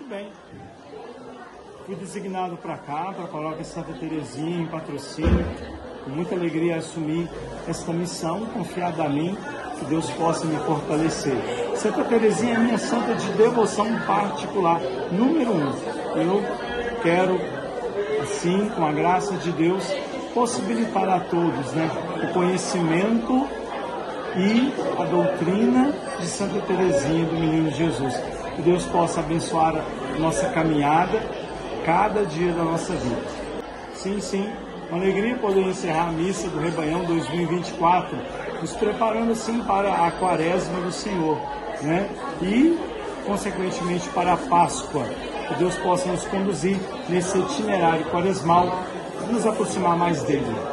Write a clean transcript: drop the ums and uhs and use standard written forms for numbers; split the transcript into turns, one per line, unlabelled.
Muito bem. Fui designado para cá, para a Paróquia Santa Terezinha, em Patrocínio. Com muita alegria assumi esta missão, confiada a mim, que Deus possa me fortalecer. Santa Terezinha é minha santa de devoção particular, número 1. Eu quero, assim, com a graça de Deus, possibilitar a todos, né, o conhecimento e a doutrina de Santa Terezinha do Menino Jesus. Que Deus possa abençoar a nossa caminhada, cada dia da nossa vida. Sim, uma alegria poder encerrar a missa do Rebanhão 2024, nos preparando assim para a Quaresma do Senhor, né? E, consequentemente, para a Páscoa. Que Deus possa nos conduzir nesse itinerário quaresmal e nos aproximar mais dele.